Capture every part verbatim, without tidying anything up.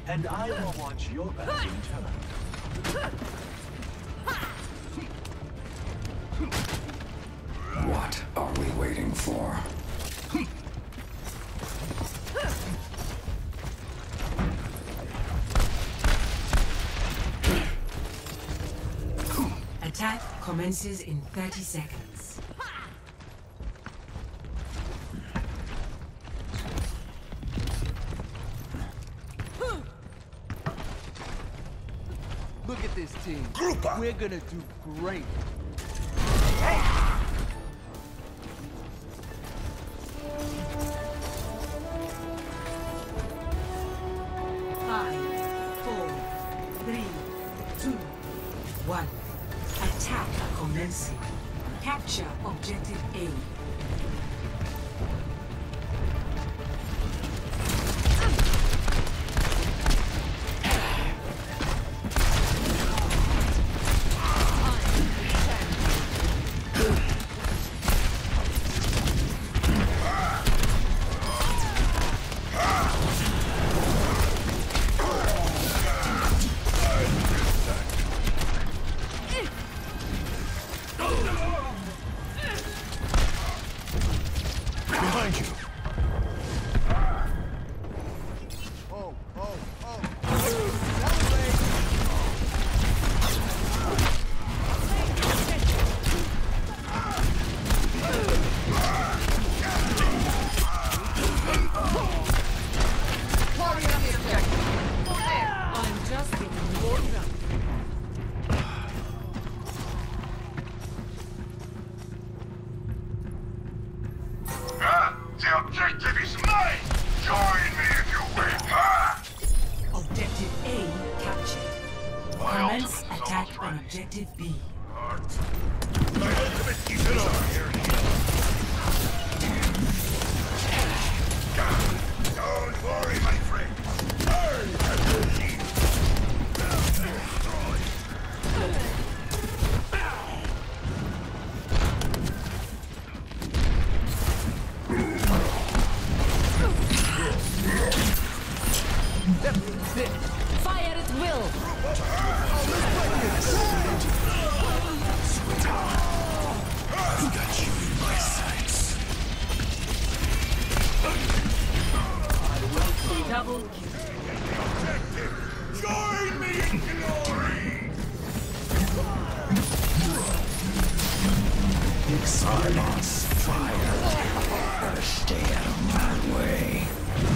And I will watch your back in turn. What are we waiting for? Attack commences in thirty seconds. Look at this team. We're gonna do great. Five, four, three, two, one. Attack commencing. Capture objective A. Behind you. Oh, oh, oh. Celebrate. Party on the objective. I'm just getting warmed up. The objective is mine! Join me if you will! Ah! Objective A captured. Commence attack on objective B. My ultimate is here. Don't worry, my friend. Burn the shield. Fire at will! I've got you in my sights. Double kill. Join me in glory! Silence, fire. Better stay out of my way.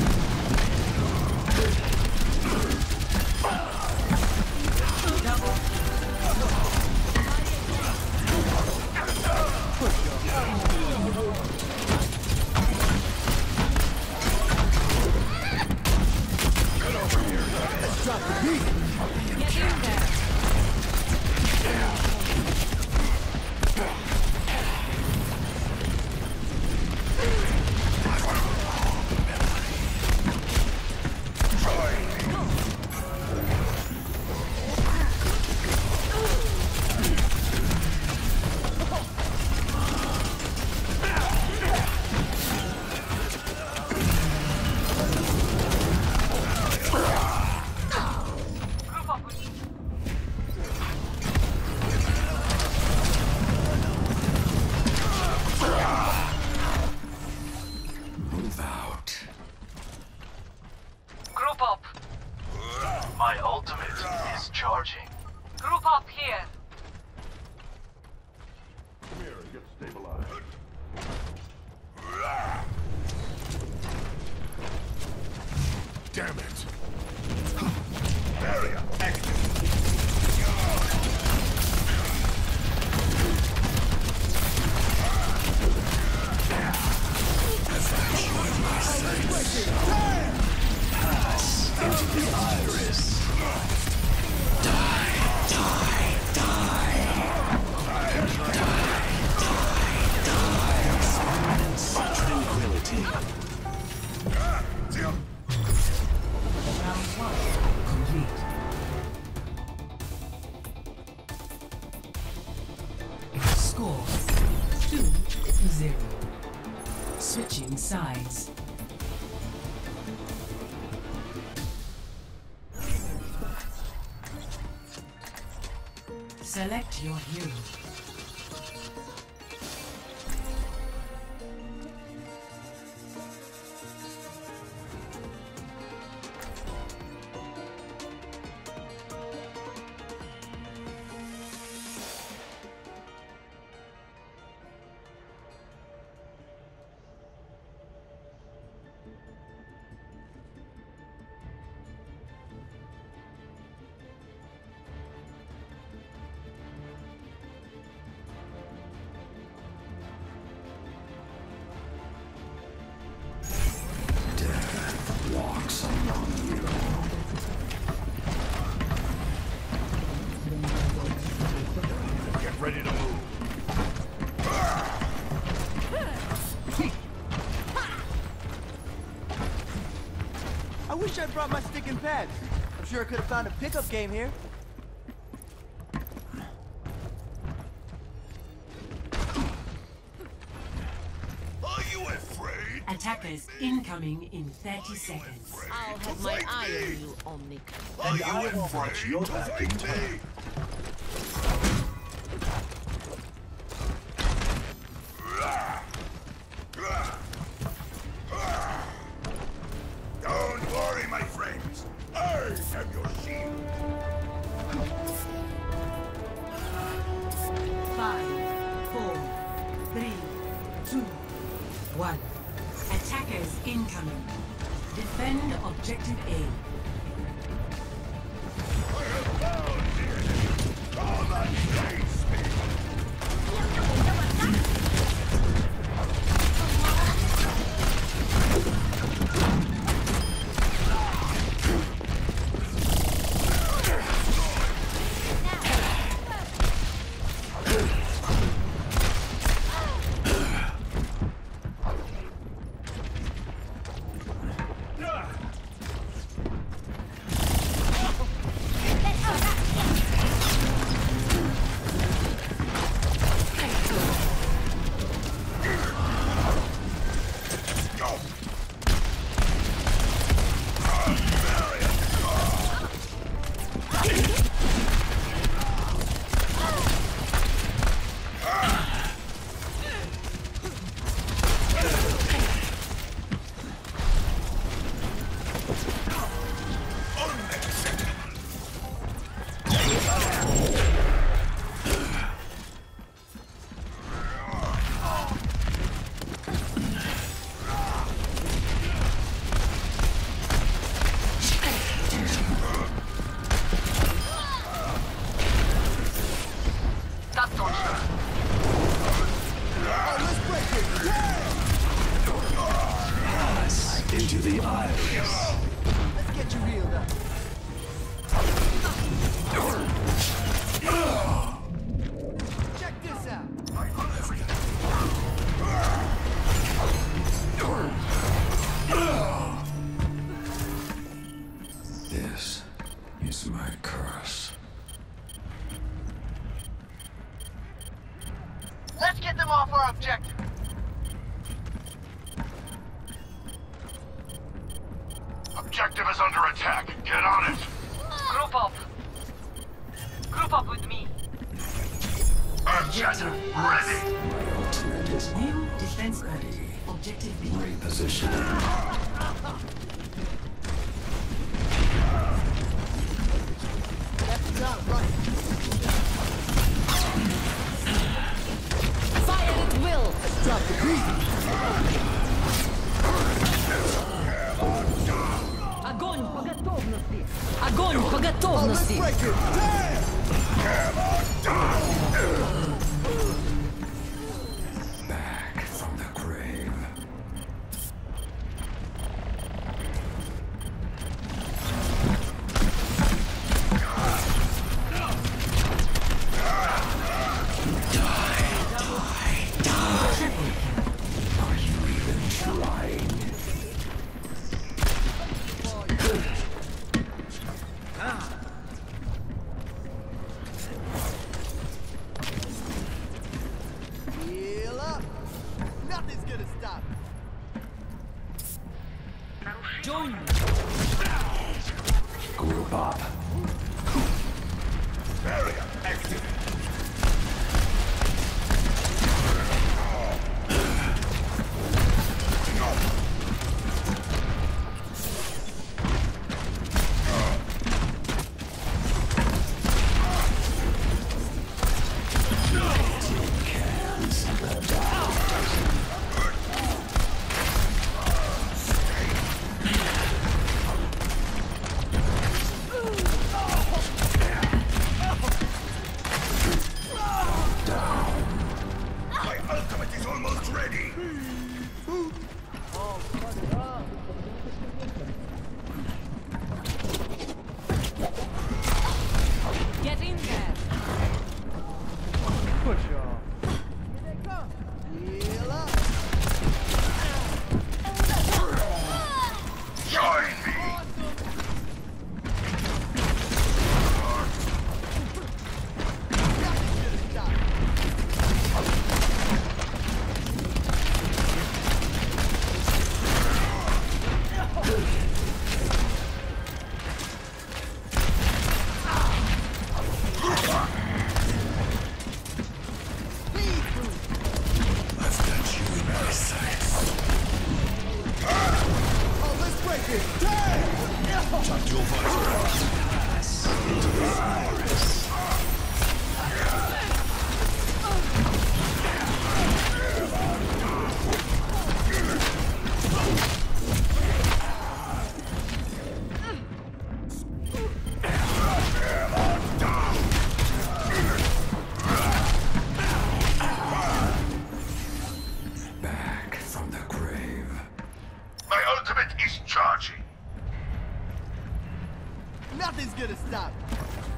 Move out. Group up. My ultimate is charging. Group up here. Come here and get stabilized. Damn it! Barrier active. Pass into the iris. Die, die, die. Die, die, die. Silence, tranquility. Round one complete. Score two to zero. Switching sides. Select your hero. Walks among you. Get ready to move. I wish I brought my stick and pads. I'm sure I could have found a pickup game here. Are you afraid? Attackers incoming in thirty seconds. I'll have my eye on you, Omnic. Are And you I will afraid watch your to back in fight turn. me? Don't worry, my friends. I am your shield. Five, four, three, two, one. Attackers incoming. Defend objective A. I have found the enemy. Come and face me. Into the iris. Let's get you healed up. Check this out. This is my curse. Let's get them off our objective. Objective is under attack. Get on it. Group up. Group up with me. Objective ready. My ultimate is New defense ready. Objective B. repositioning. That's not right. Fire at will. Drop the beat. Огонь по готовности. Огонь по Oh, let's готовности. break it. Back from the grave. Are you even trying? Heal up. Nothing's gonna stop it. Join me. Group up. Barrier activated. Tactical visor. Back from the grave. My ultimate is charging. Nothing's gonna stop me.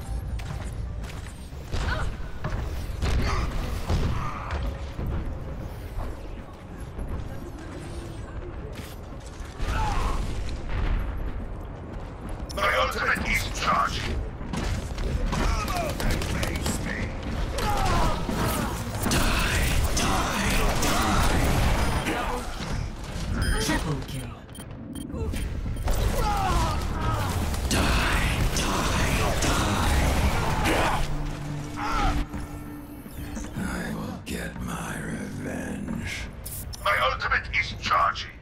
My ultimate is charging. Triple kill. I will get my revenge. My ultimate is charging.